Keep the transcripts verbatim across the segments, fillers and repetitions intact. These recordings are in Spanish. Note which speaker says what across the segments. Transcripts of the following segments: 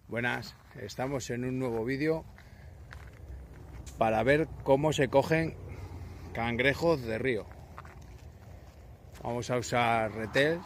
Speaker 1: Buenas, estamos en un nuevo vídeo para ver cómo se cogen cangrejos de río. Vamos a usar retels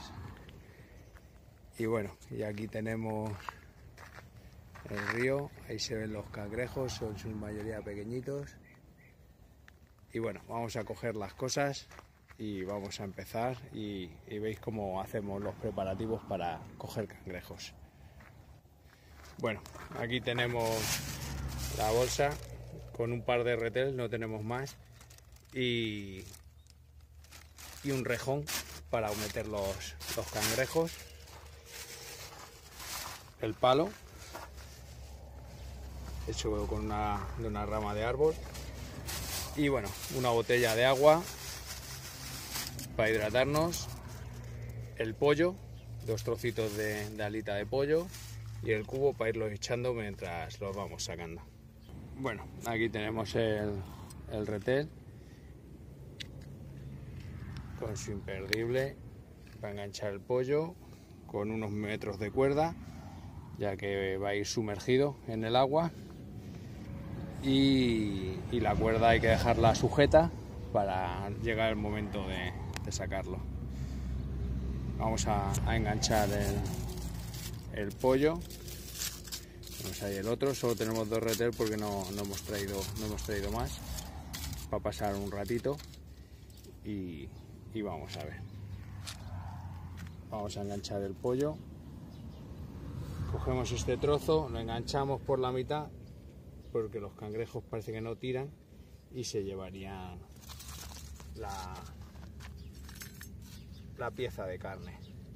Speaker 1: y bueno, y aquí tenemos el río, ahí se ven los cangrejos, son su mayoría pequeñitos. Y bueno, vamos a coger las cosas y vamos a empezar y, y veis cómo hacemos los preparativos para coger cangrejos. Bueno, aquí tenemos la bolsa con un par de retels, no tenemos más, y, y un rejón para meter los, los cangrejos, el palo hecho con una, de una rama de árbol, y bueno, una botella de agua para hidratarnos, el pollo, dos trocitos de, de alita de pollo, y el cubo para irlos echando mientras los vamos sacando. Bueno, aquí tenemos el, el retel con su imperdible para enganchar el pollo, con unos metros de cuerda, ya que va a ir sumergido en el agua, y, y la cuerda hay que dejarla sujeta para llegar el momento de, de sacarlo. Vamos a, a enganchar el el pollo. Tenemos ahí el otro, solo tenemos dos retels porque no, no hemos traído no hemos traído más para pasar un ratito, y, y vamos a ver, vamos a enganchar el pollo, cogemos este trozo, lo enganchamos por la mitad porque los cangrejos parece que no tiran y se llevarían la, la pieza de carne.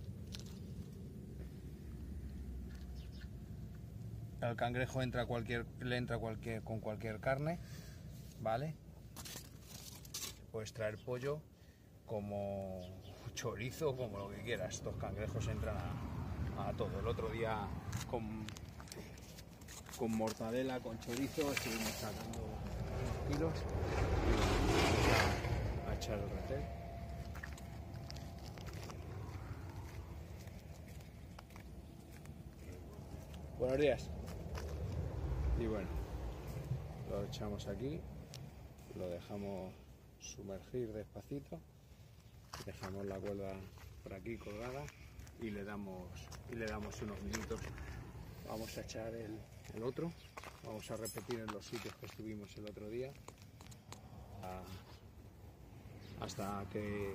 Speaker 1: El cangrejo entra cualquier, le entra cualquier, con cualquier carne, ¿vale? Puedes traer pollo como chorizo, como lo que quieras. Estos cangrejos entran a, a todo. El otro día con, con mortadela, con chorizo, estuvimos sacando unos kilos y vamos a, a echar el retel. Buenos días. Y bueno, lo echamos aquí, lo dejamos sumergir despacito, dejamos la cuerda por aquí colgada y le damos y le damos unos minutos. Vamos a echar el, el otro, vamos a repetir en los sitios que estuvimos el otro día a, hasta que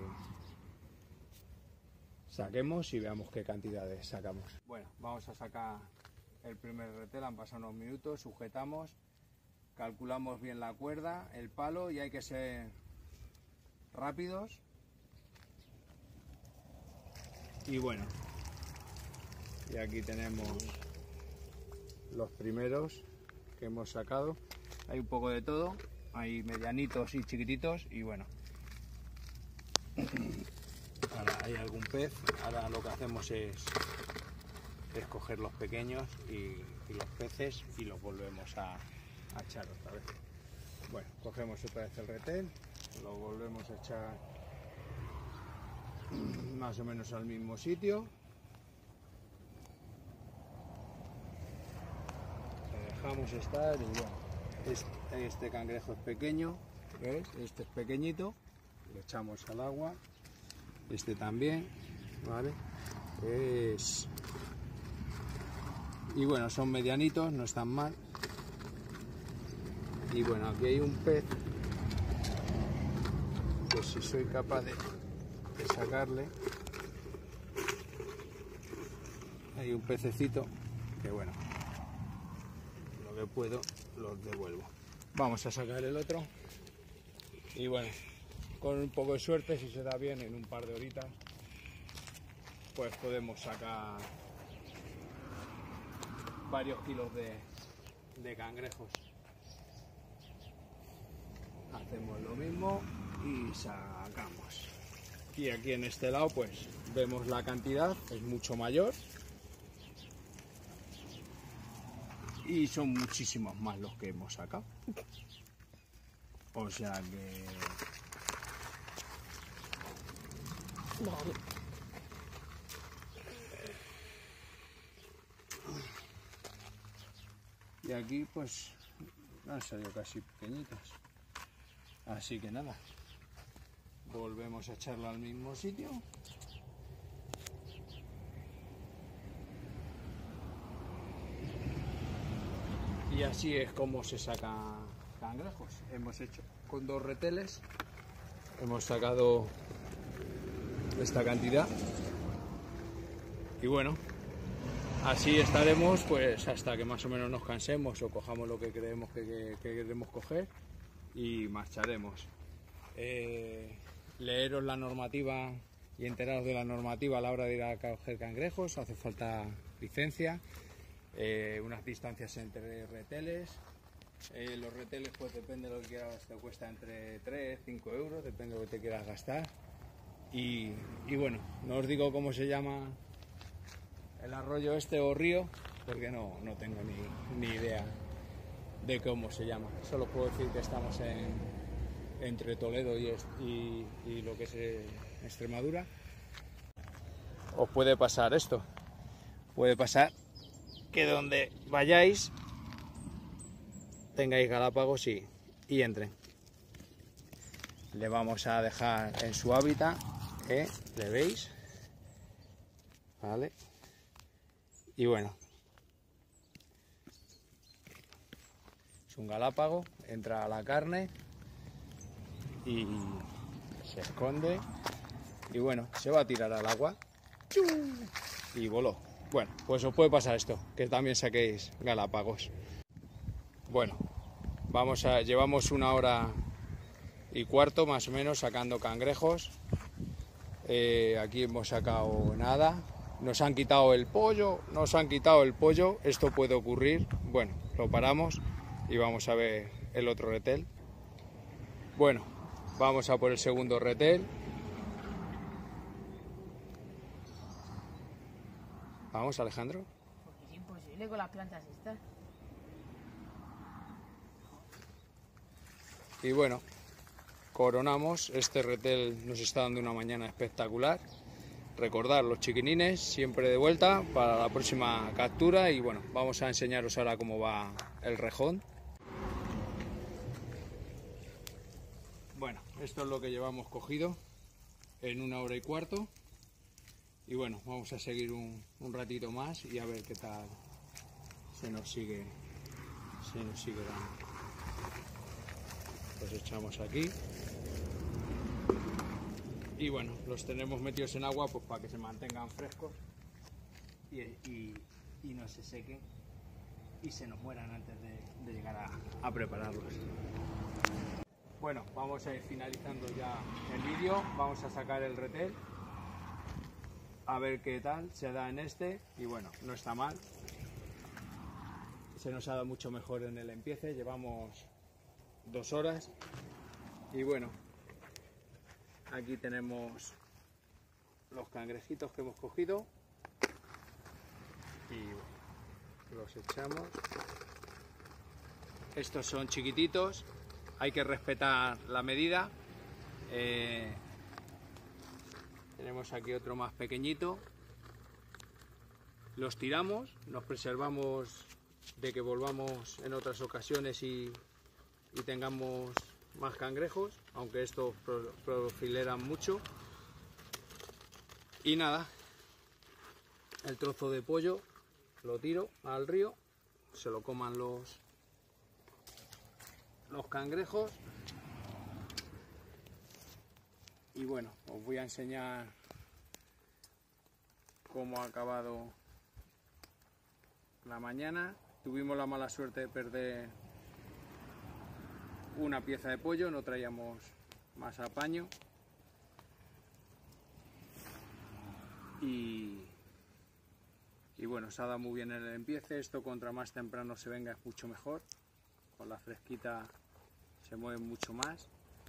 Speaker 1: saquemos y veamos qué cantidades sacamos. Bueno, vamos a sacar el primer retel, han pasado unos minutos, sujetamos, calculamos bien la cuerda, el palo, y hay que ser rápidos. Y bueno, y aquí tenemos los primeros que hemos sacado. Hay un poco de todo, hay medianitos y chiquititos, y bueno, ahora hay algún pez. Ahora lo que hacemos es es coger los pequeños y, y los peces y los volvemos a, a echar otra vez. Bueno, cogemos otra vez el retel, lo volvemos a echar más o menos al mismo sitio, lo dejamos estar y bueno, este, este cangrejo es pequeño, ¿ves? Este es pequeñito, lo echamos al agua, este también, ¿vale? Es... Y bueno, son medianitos, no están mal. Y bueno, aquí hay un pez que si soy capaz de, de sacarle, hay un pececito que bueno, lo que puedo los devuelvo. Vamos a sacar el otro y bueno, con un poco de suerte, si se da bien, en un par de horitas pues podemos sacar varios kilos de, de cangrejos. Hacemos lo mismo y sacamos. Y aquí en este lado pues vemos la cantidad, es mucho mayor y son muchísimos más los que hemos sacado. O sea que... Vale. Y aquí pues han salido casi pequeñitas. Así que nada, volvemos a echarla al mismo sitio. Y así es como se sacan cangrejos. Hemos hecho con dos reteles, hemos sacado esta cantidad. Y bueno, así estaremos pues hasta que más o menos nos cansemos o cojamos lo que creemos que, que, que queremos coger y marcharemos. Eh, leeros la normativa y enteraros de la normativa a la hora de ir a coger cangrejos. Hace falta licencia, eh, unas distancias entre reteles. Eh, los reteles pues depende de lo que quieras, te cuesta entre tres, cinco euros, depende de lo que te quieras gastar. Y, y bueno, no os digo cómo se llama el arroyo este o río, porque no, no tengo ni, ni idea de cómo se llama. Solo puedo decir que estamos en, entre Toledo y, y, y lo que es eh, Extremadura. Os puede pasar esto, puede pasar que donde vayáis tengáis galápagos y, y entren. Le vamos a dejar en su hábitat, ¿eh? ¿Le veis? Vale. Y bueno, es un galápago, entra a la carne y se esconde y bueno, se va a tirar al agua y voló. Bueno, pues os puede pasar esto, que también saquéis galápagos. Bueno, vamos a, llevamos una hora y cuarto más o menos sacando cangrejos. Eh, aquí hemos sacado nada. Nos han quitado el pollo, nos han quitado el pollo, esto puede ocurrir. Bueno, lo paramos y vamos a ver el otro retel. Bueno, vamos a por el segundo retel. Vamos, Alejandro.
Speaker 2: Porque es imposible con las plantas estas.
Speaker 1: Y bueno, coronamos, este retel nos está dando una mañana espectacular. Recordad, los chiquinines siempre de vuelta para la próxima captura y bueno, vamos a enseñaros ahora cómo va el rejón. Bueno, esto es lo que llevamos cogido en una hora y cuarto y bueno, vamos a seguir un, un ratito más y a ver qué tal se nos sigue, se nos sigue dando. Los echamos aquí. Y bueno, los tenemos metidos en agua pues para que se mantengan frescos y, y, y no se sequen y se nos mueran antes de, de llegar a, a prepararlos. Bueno, vamos a ir finalizando ya el vídeo, vamos a sacar el retel, a ver qué tal se da en este y bueno, no está mal. Se nos ha dado mucho mejor en el empiece, llevamos dos horas y bueno. Aquí tenemos los cangrejitos que hemos cogido y bueno, los echamos. Estos son chiquititos, hay que respetar la medida. Eh, tenemos aquí otro más pequeñito. Los tiramos, nos preservamos de que volvamos en otras ocasiones y, y tengamos más cangrejos, aunque estos profileran mucho. Y nada, el trozo de pollo lo tiro al río, se lo coman los los cangrejos. Y bueno, os voy a enseñar cómo ha acabado la mañana. Tuvimos la mala suerte de perder una pieza de pollo, no traíamos más apaño y, y bueno, se ha dado muy bien el empiece. Esto contra más temprano se venga es mucho mejor, con la fresquita se mueven mucho más.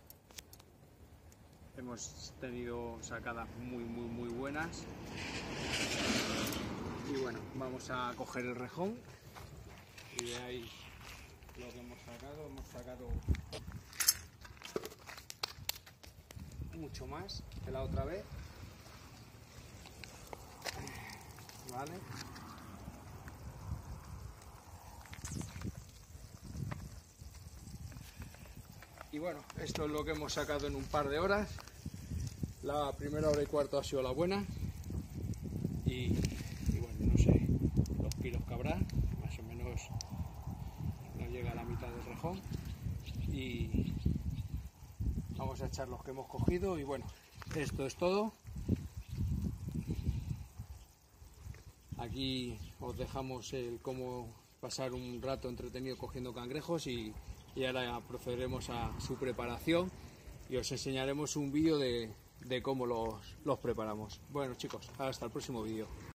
Speaker 1: Hemos tenido sacadas muy muy muy buenas y bueno, vamos a coger el rejón y veáis lo que hemos sacado. Hemos sacado mucho más que la otra vez, vale. Y bueno, esto es lo que hemos sacado en un par de horas. La primera hora y cuarto ha sido la buena. Y, y bueno, no sé los kilos que habrá, más o menos no llega a la mitad del rejón. Y vamos a echar los que hemos cogido. Y bueno, esto es todo. Aquí os dejamos el cómo pasar un rato entretenido cogiendo cangrejos y, y ahora procederemos a su preparación y os enseñaremos un vídeo de, de cómo los, los preparamos. Bueno chicos, hasta el próximo vídeo.